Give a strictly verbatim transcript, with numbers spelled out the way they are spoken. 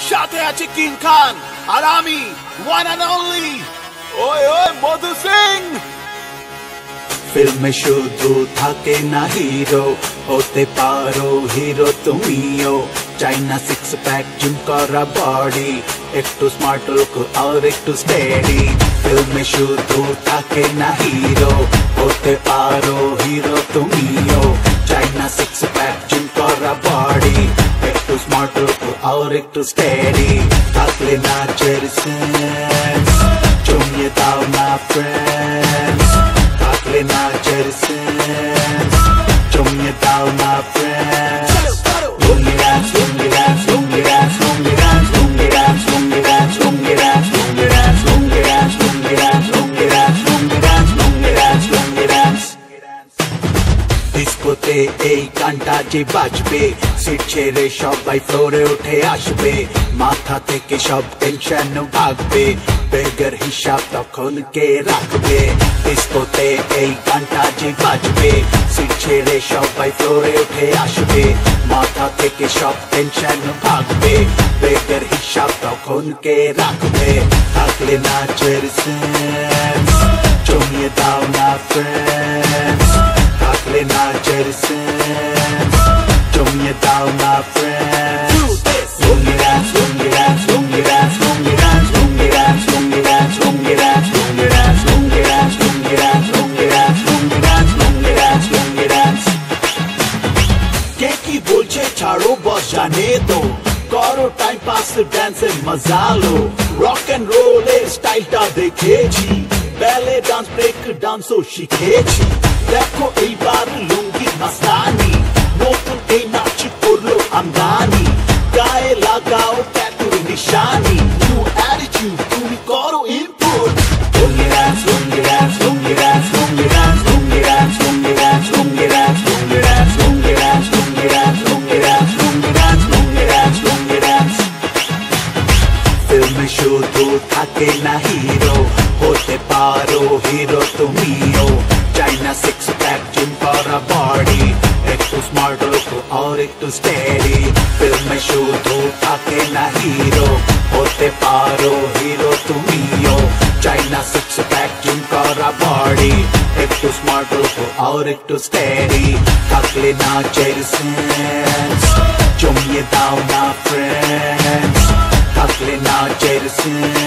সাথে আছে কিং খান আর আমি ওয়ান অ্যান্ড অনলি ওই ওই মধু সিং। ফিল্মে শুধু থাকে না হিরো, হতে পারো হিরো তুমিও। চাইনা সিক্স প্যাক জিম করা বডি, একটু স্মার্ট লুক আর একটু স্টেডি। ফিল্মে শুধু থাকে না হিরো, হতে পারো হিরো তুমিও। চাইনা সিক্স প্যাক জিম করা বডি, একটু স্মার্ট লুক আর একটু স্টেডি। থাকলে নাচের সেন্স, জমিয়ে দাও না ফ্রেন্ডস। থাকলে নাচের সেন্স, জমিয়ে দাও না friends. Lungi dance, lungi dance, lungi dance, lungi dance, lungi dance, lungi dance, lungi dance, lungi dance, lungi dance, lungi dance, lungi dance, lungi dance, lungi dance, lungi dance. ডিস্কোতে এই গানটা যে বাজবে, সিট ছেড়ে সবাই ফ্লোরে উঠে আসবে। মাথা থেকে সব টেনশন ভাগবে, বেগের হিসাব তখন কে রাখবে। ডিস্কোতে এই গানটা যে বাজবে, সিট ছেড়ে সবাই ফ্লোরে উঠে আসবে। মাথা থেকে সব টেনশন ভাগবে, বেগের হিসাব তখন কে রাখবে। থাকলে নাচের সেন্স, জমিয়ে দাও না ফ্রেন্ডস। থাকলে নাচের সেন্স, জমিয়ে দাও না friends. Lungi dance, lungi dance, lungi dance, lungi dance, lungi dance, lungi dance, lungi dance, lungi dance, lungi dance, lungi dance, lungi dance, lungi dance, lungi dance, lungi dance. কে কি বলছে ছাড়ো বস জানে তো, করো টাইম পাস ড্যান্সের মজা লো। Rock and রোলের স্টাইলটা দেখেছি, ব্যালে ডান্স ব্রেক ডান্সও শিখেছি। দেখো এইবার লুঙ্গির মাস্তানি, নতুন এই নাচ করলো আমদানি। গায়ে লাগাও ট্যাটুর নিশানি, নিউ অ্যাটিটিউড তুমি করো input. Lungi dance, lungi dance, lungi dance, lungi dance, lungi dance, lungi dance, lungi dance, lungi dance, lungi dance, lungi dance, lungi dance, lungi dance, lungi dance, lungi dance. ফিল্মে শুধু থাকে না hero, হতে পারো hero তুমিও। চাইনা six pack gym করা body, একটু স্মার্ট লুক আর একটু স্টেডি। ফিল্মে শুধু থাকে না হিরো, হতে পারো হিরো তুমিও। চাইনা সিক্স প্যাক জিম করা বডি, একটু স্মার্ট লুক আর একটু স্টেডি। থাকলে নাচের সেন্স, জমিয়ে দাও না ফ্রেন্ডস। থাকলে নাচের সেন্স,